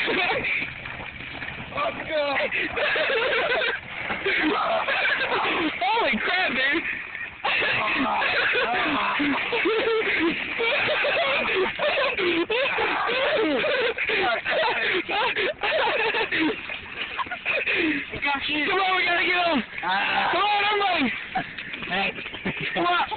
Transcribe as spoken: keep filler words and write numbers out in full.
Oh, God. Holy crap, dude. Come on, we gotta get him. Come on, everybody. Hey. Come on.